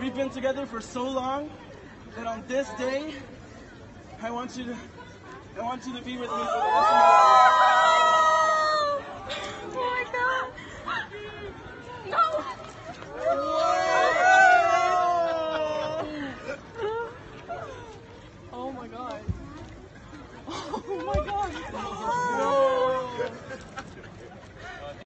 we've been together for so long that on this day, I want you to be with me for the rest of my life. Oh my God! No! Oh my God! Oh my God! Whoa.